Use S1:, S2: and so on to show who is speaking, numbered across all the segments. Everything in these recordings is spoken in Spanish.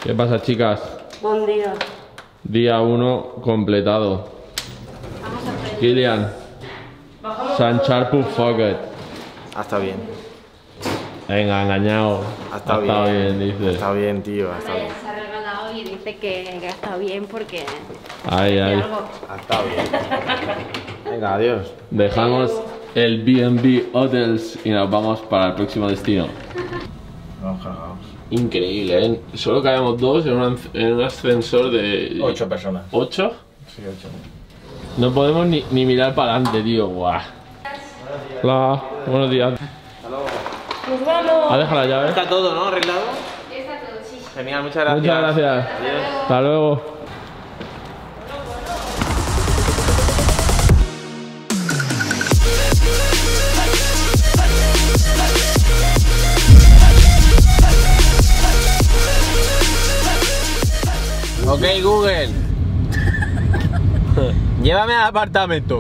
S1: ¿Qué pasa, chicas?
S2: Buen día.
S1: Día 1 completado. Kilian. Sancharpu Focket.
S3: Ha estado bien.
S1: Venga, engañado.
S3: Ha estado
S1: bien, dice.
S3: Ha estado bien, tío. Ha estado bien.
S2: Se ha regalado y dice que ha estado bien porque...
S1: Ay, ay.
S3: Ha estado bien. Venga, adiós.
S1: Dejamos el B&B Hotels y nos vamos para el próximo destino.
S3: Vamos cargados.
S1: Increíble, ¿eh? Solo caemos dos en un ascensor de...
S3: 8 personas.
S1: ¿8?
S3: Sí, 8.
S1: No podemos ni mirar para adelante, tío. Guau. Hola, buenos días.
S2: ¡Nos vamos!
S1: ¿Has dejado la llave?
S3: Está todo, ¿no? ¿Arreglado?
S2: Está todo, sí.
S3: Genial, muchas gracias.
S1: Muchas gracias.
S3: Adiós.
S1: Hasta luego.
S3: Ok, Google. Llévame al apartamento.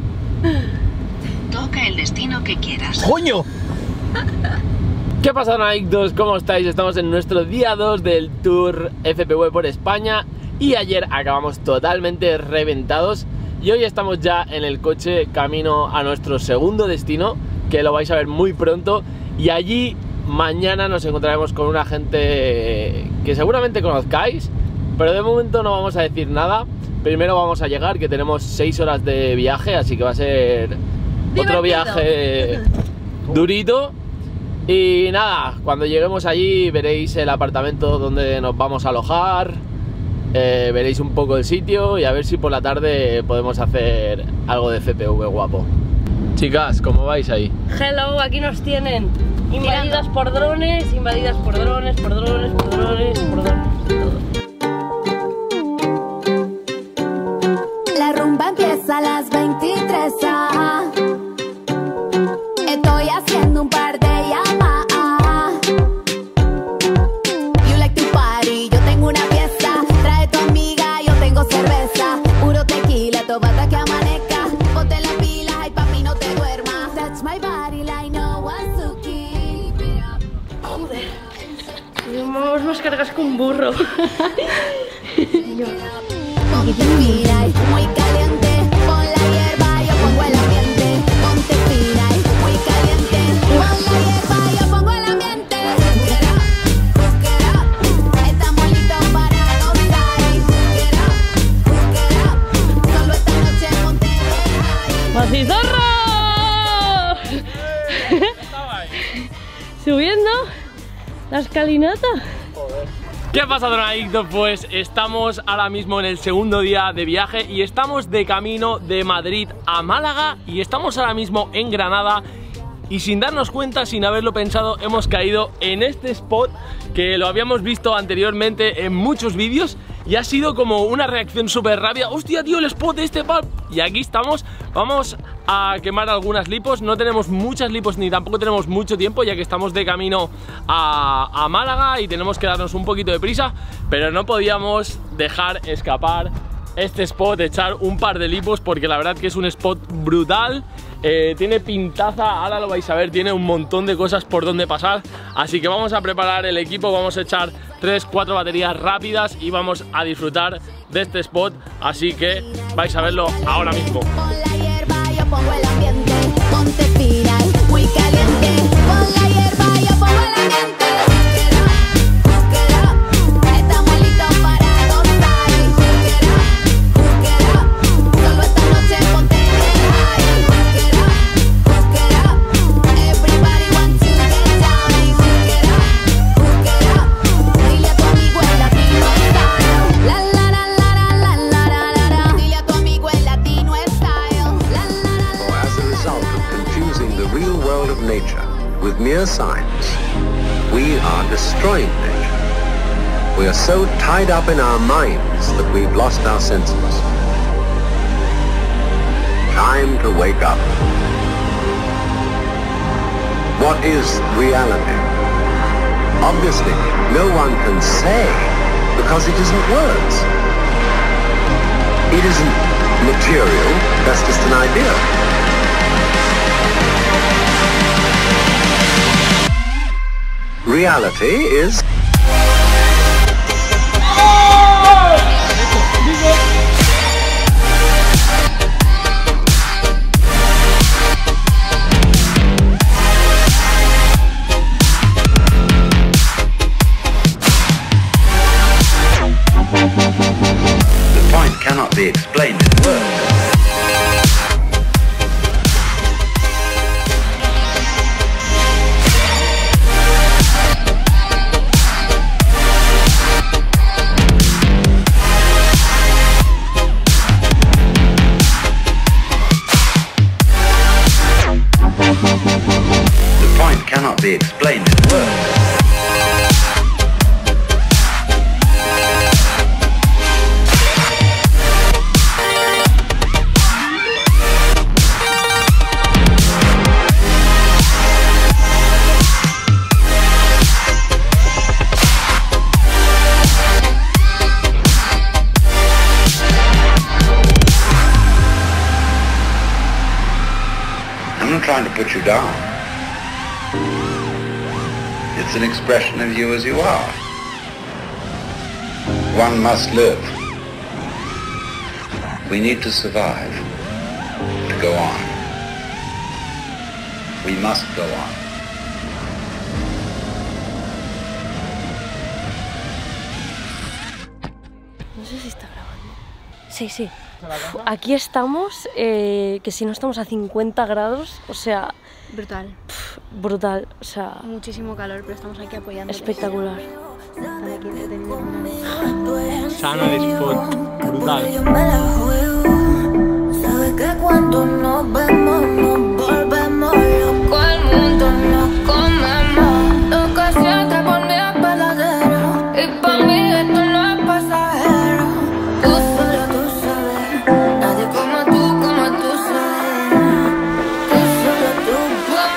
S4: Toca el destino que quieras.
S3: ¡Coño!
S1: ¿Qué pasa, Naikdos? ¿Cómo estáis? Estamos en nuestro día 2 del Tour FPV por España y ayer acabamos totalmente reventados y hoy estamos ya en el coche camino a nuestro segundo destino, que lo vais a ver muy pronto, y allí mañana nos encontraremos con una gente que seguramente conozcáis, pero de momento no vamos a decir nada. Primero vamos a llegar, que tenemos 6 horas de viaje, así que va a ser otro viaje durito. Y nada, cuando lleguemos allí veréis el apartamento donde nos vamos a alojar, veréis un poco el sitio y a ver si por la tarde podemos hacer algo de FPV guapo. Chicas, ¿cómo vais ahí?
S2: Hello, aquí nos tienen. Invadidas por drones, invadidas por drones, por drones, por drones, por drones, todo.
S5: La rumba empieza a las 23. Estoy haciendo un par de llamadas. You like to party, yo tengo una fiesta. Trae tu amiga, yo tengo cerveza. Puro tequila, toma hasta que amanezca. Ponte la pila, ay papi, no te duermas. Touch my body like no one's to keep it up.
S2: Joder. Tenemos más cargas que un burro.
S5: Ponte fina y muy caliente. Pon la hierba, yo pongo el ambiente. Ponte fina y muy caliente. Pon la hierba, yo pongo el ambiente. Get up, get up. Estamos listos para gozar. Get up. Solo esta noche ponte high.
S2: ¡Macizorro! Subiendo la escalinata.
S1: ¿Qué pasa, drogadictos? Pues estamos ahora mismo en el segundo día de viaje y estamos de camino de Madrid a Málaga y estamos ahora mismo en Granada. Y sin darnos cuenta, sin haberlo pensado, hemos caído en este spot que lo habíamos visto anteriormente en muchos vídeos y ha sido como una reacción súper rápida. ¡Hostia, tío, el spot este, pal! Y aquí estamos, vamos a quemar algunas lipos. No tenemos muchas lipos ni tampoco tenemos mucho tiempo, ya que estamos de camino a Málaga y tenemos que darnos un poquito de prisa, pero no podíamos dejar escapar este spot, echar un par de lipos, porque la verdad que es un spot brutal. Tiene pintaza, ahora lo vais a ver, tiene un montón de cosas por donde pasar, así que vamos a preparar el equipo, vamos a echar 3-4 baterías rápidas y vamos a disfrutar de este spot, así que vais a verlo ahora mismo.
S5: Pon la hierba, yo pongo el ambiente. Ponte fina y muy caliente. Pon la hierba, yo pongo el ambiente. Get up. Estamos listos para gozar. Get up. Solo esta noche ponte high. Get up. Everybody wants to get down. Get up. Dile a tu amigo el latino style. La la la la la la la la. Dile a tu amigo el latino style. La la la.
S6: As a result of confusing the real world of nature with mere science, we are destroying nature. We are so tied up in our minds that we've lost our senses. Time to wake up. What is reality? Obviously, no one can say because it isn't words. It isn't material, that's just an idea. Reality is trying to put you down. It's an expression of you as you are. One must live. We need to survive, to go on. We must go on.
S2: No sé si está grabando. Sí, sí. Aquí estamos, que si no estamos a 50 grados, o sea,
S7: Brutal.
S2: brutal, o sea,
S7: Muchísimo calor, pero estamos aquí apoyando.
S2: espectacular.
S7: Están aquí entretenidos.
S1: Sano el spot, brutal.
S5: Sabes que cuando nos vemos nos volvemos locos, el mundo nos comemos. Lo que sientes por mí es verdadero y para mí esto no es pasajero. Tú solo tú sabes, nadie como tú sabes. Tú solo tú para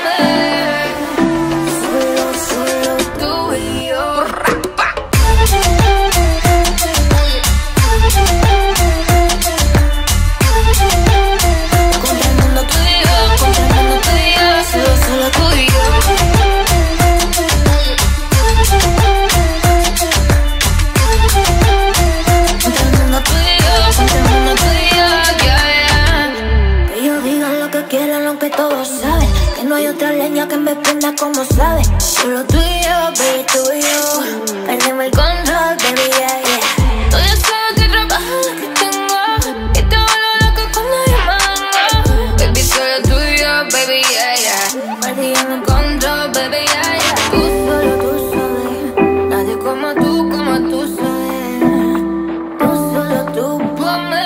S5: mí, solo tú y yo. Contra el mundo tú y yo, contra el mundo tú y yo, solo tú y yo. Contra el mundo tú y yo, contra el mundo tú y yo, yeah, yeah. Que ellos digan lo que quieran, lo que todos saben. Que no hay otra leña que me prenda como sabes. Solo tú y yo, baby, tú y yo. Perdemos el control, baby, yeah, yeah. Tú ya sabes que trabajo lo que tengo y te valoro lo que cuando yo mando. Baby, solo tú y yo, baby, yeah, yeah. Perdimos el control, baby, yeah, yeah. Tú solo tú sabes, nadie como tú sabes. Tú solo tú por mí,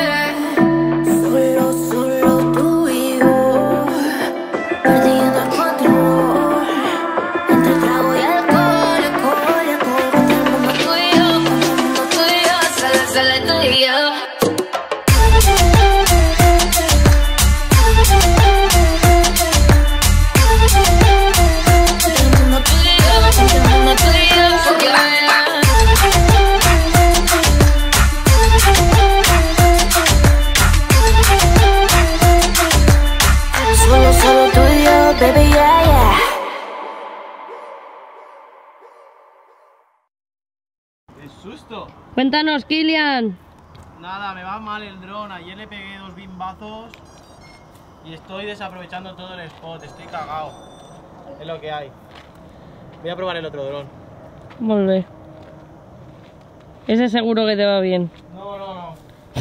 S5: solo tú y yo. Perdiendo el control entre el trago y alcohol, alcohol, alcohol. Contra el mundo tú y yo, contra el mundo tú y yo, solo tú y yo. Contra el mundo tú y yo, contra el mundo tú y yo, yeah. Solo tú y yo, baby, yeah, yeah.
S1: ¡Qué susto!
S2: Cuéntanos, Kilian.
S1: Nada, me va mal el dron. Ayer le pegué 2 bimbazos y estoy desaprovechando todo el spot. Estoy cagado. Es lo que hay. Voy a probar el otro dron.
S2: Volve. Ese seguro que te va bien.
S1: No.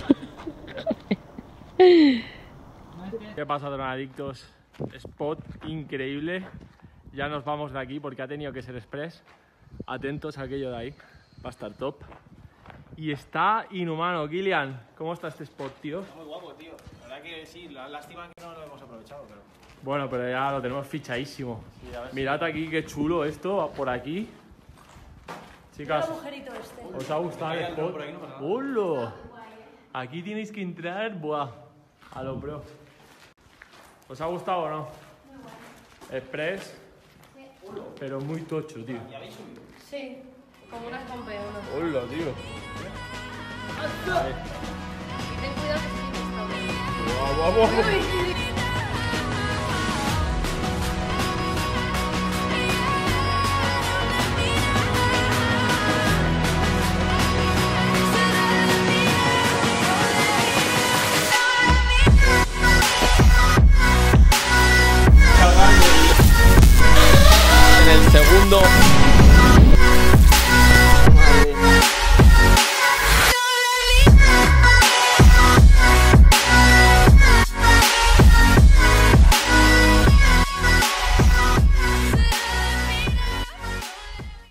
S1: ¿Qué pasa, dronadictos? Spot increíble. Ya nos vamos de aquí porque ha tenido que ser express. Atentos a aquello de ahí. Va a estar top. Y está inhumano, Kilian. ¿Cómo está este spot, tío?
S3: Está muy guapo, tío. La verdad que sí, la lástima que no lo hemos aprovechado, pero...
S1: Bueno, pero ya lo tenemos fichadísimo.
S3: Sí, a ver si-
S1: Mirad aquí qué chulo esto, por aquí. Chicas, ¿os ha gustado el spot? ¡Hola! Aquí tenéis que entrar, buah, a lo pro. ¿Os ha gustado o no? Muy bueno. Express, pero muy tocho, tío.
S2: Sí, como unas campeonas.
S1: ¡Hola, tío!
S2: Y ten cuidado que sí, está bien.
S1: ¡Guau, guau, guau!